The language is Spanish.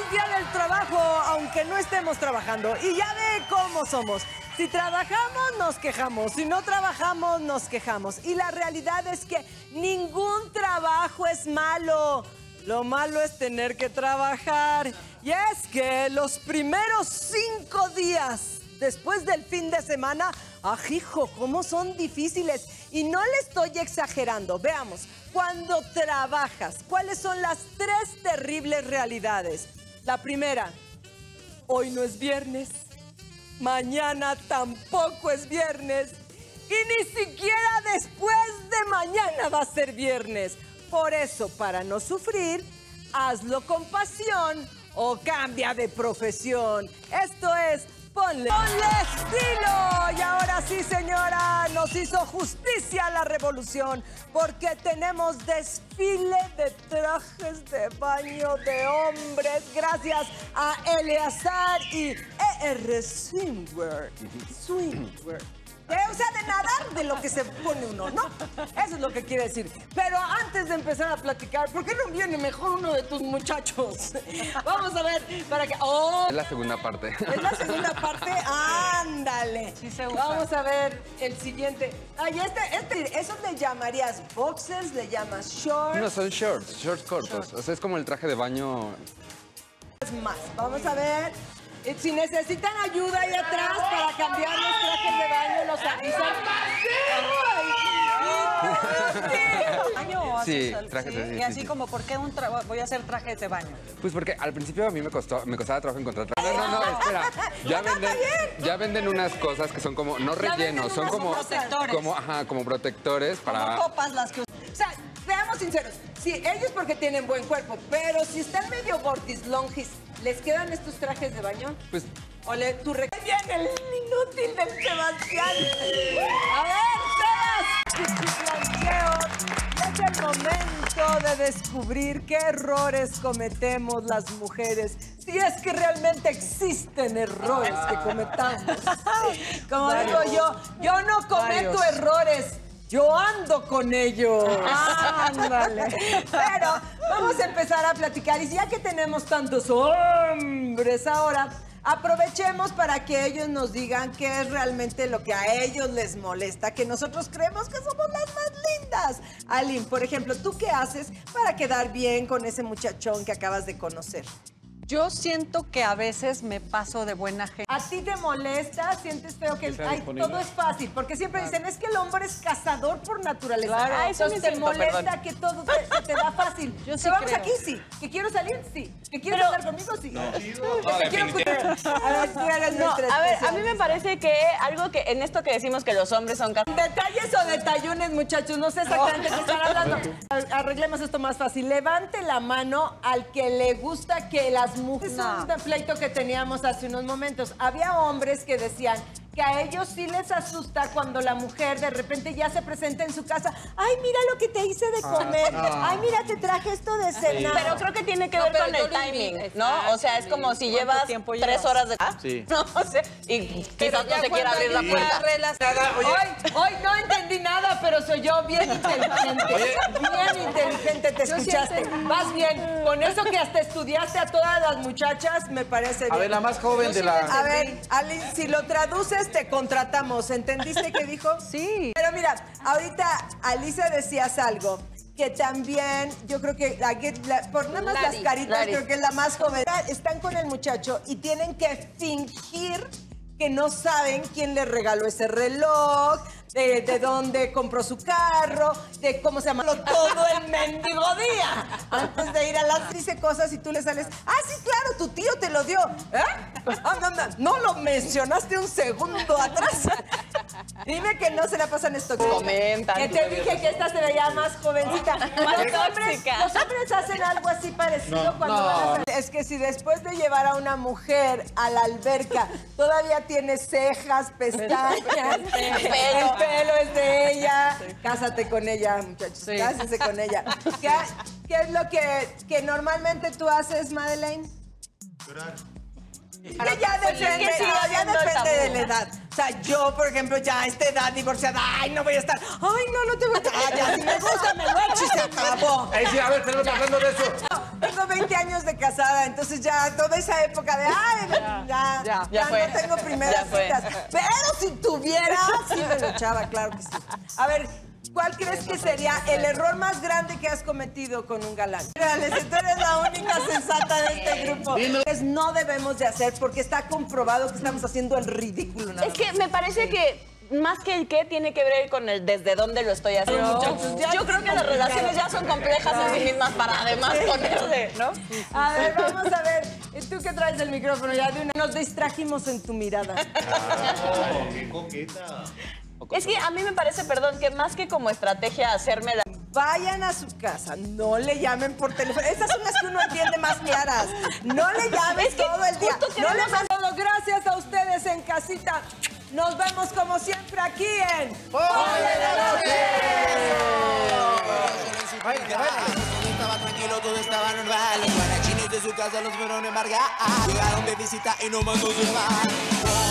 Día del Trabajo, aunque no estemos trabajando. Y ya ve cómo somos. Si trabajamos, nos quejamos. Si no trabajamos, nos quejamos. Y la realidad es que ningún trabajo es malo. Lo malo es tener que trabajar. Y es que los primeros 5 días después del fin de semana, ajijo, cómo son difíciles. Y no le estoy exagerando. Veamos, cuando trabajas, ¿cuáles son las 3 terribles realidades? La primera, hoy no es viernes, mañana tampoco es viernes y ni siquiera después de mañana va a ser viernes. Por eso, para no sufrir, hazlo con pasión o cambia de profesión. Esto es Ponle estilo. Y ahora sí, señora, nos hizo justicia la revolución porque tenemos desfile de trajes de baño de hombres gracias a Eleazar y ER Swimwear. O sea, de nadar de lo que se pone uno, ¿no? Eso es lo que quiere decir. Pero antes de empezar a platicar, ¿por qué no viene mejor uno de tus muchachos? Vamos a ver, para que... ¡Oh! Es la segunda parte. ¿Es la segunda parte? ¡Ándale! Sí se usa. Vamos a ver el siguiente. Ay, ¿eso le llamarías boxers? ¿Le llamas shorts? No, son shorts cortos. O sea, es como el traje de baño. Es más, vamos a ver. Si necesitan ayuda ahí atrás para cambiar los trajes de baño, nos avisan. Sí, trajes de baño. Y así como, ¿por qué voy a hacer trajes de baño? Pues porque al principio a mí me costaba trabajo encontrar trajes. No, espera. Ya venden unas cosas que son como, no rellenos, son como protectores. Como protectores para... Como copas las que... O sea, seamos sinceros, sí, ellos porque tienen buen cuerpo, pero si están medio gordis, longis, ¿les quedan estos trajes de baño? Pues... Ole, tú viene el inútil del Sebastián. A ver, Sebas. Es el momento de descubrir qué errores cometemos las mujeres. Si es que realmente existen errores que cometamos. Como digo yo no cometo errores. Yo ando con ellos. Ándale. Pero vamos a empezar a platicar. Y ya que tenemos tantos hombres ahora, aprovechemos para que ellos nos digan qué es realmente lo que a ellos les molesta, que nosotros creemos que somos las más lindas. Aline, por ejemplo, ¿tú qué haces para quedar bien con ese muchachón que acabas de conocer? Yo siento que a veces me paso de buena gente. ¿A ti te molesta? ¿Sientes feo que todo es fácil? Porque siempre dicen, es que el hombre es cazador por naturaleza. Claro, entonces te molesta que todo te da fácil. Yo sí vamos creo. aquí, sí. Que quiero salir, sí. Que quiero hablar conmigo, sí. No, que quiero escuchar. A ver, tú eres nuestra a ver, a especial. mí me parece que algo que en esto que decimos que los hombres son Detalles o detallones, muchachos, no sé exactamente qué están hablando. Arreglemos esto más fácil. Levante la mano al que le gusta que las mujeres... Es un pleito que teníamos hace unos momentos. Había hombres que decían que a ellos sí les asusta cuando la mujer de repente ya se presenta en su casa. Ay, mira lo que te hice de comer. Ay, mira, te traje esto de cenar. Pero creo que tiene que ver con el timing, ¿no? O sea, es como si llevas 3 horas de... Sí. No sé, y quizás no se quiera abrir la puerta. Hoy no entendí nada, pero soy yo bien inteligente. Bien inteligente, te escuchaste. Vas bien. Con eso que hasta estudiaste a todas las muchachas, me parece bien. A ver, la más joven de la... A ver, Aline, si lo traduces, te contratamos. ¿Entendiste qué dijo? Sí. Pero mira, ahorita, Alicia, decías algo que también, yo creo que, por nada más las caritas, creo que es la más joven. Están con el muchacho y tienen que fingir que no saben quién le regaló ese reloj, de dónde compró su carro, de cómo se llama todo el mendigo día. Antes de ir a las dice cosas y tú le sales, sí, claro, tu tío te lo dio. No lo mencionaste un segundo atrás. Dime que no se la pasan esto. Comentan. Que te dije que esta se veía más jovencita. Más tóxica. Los hombres hacen algo así parecido cuando van a hacer. Es que si después de llevar a una mujer a la alberca todavía tiene cejas, pestañas, el pelo es de ella, cásate con ella, muchachos, cásese con ella. ¿Qué es lo que normalmente tú haces, Madeleine? Llorar. Que ya depende de la edad. O sea, yo, por ejemplo, ya a esta edad divorciada, ay, no voy a estar, no te voy a estar, ya, si me gusta, me lo echo y se acabó. Sí, a ver, tenemos hablando de eso. Tengo tengo 20 años de casada, entonces ya toda esa época de, ay, ya fue. no tengo primeras citas. Pero si tuviera, sí me lo echaba, claro que sí. A ver, ¿cuál crees que sería el error más grande que has cometido con un galán? Reales, tú eres la única sensata de este grupo. No debemos de hacer porque está comprobado que estamos haciendo el ridículo. Es que me parece que más que el qué tiene que ver con el desde dónde lo estoy haciendo. Yo creo que las relaciones ya son complejas en sí mismas para además ponerle, ¿no? A ver, vamos a ver. ¿Tú qué traes el micrófono? Ya de una nos distrajimos en tu mirada. ¡Qué coqueta! Es que a mí me parece, perdón, que más que como estrategia hacerme la... Vayan a su casa, no le llamen por teléfono. Esas son las que uno entiende más claras. No le llames todo el día. No les hagan todo. Gracias a ustedes en casita. Nos vemos como siempre aquí en ¡Ole la Noche! Todo estaba tranquilo, todo estaba normal. Los guarachines de su casa los fueron a embargar. Llegaron de visita y no mandó su mal.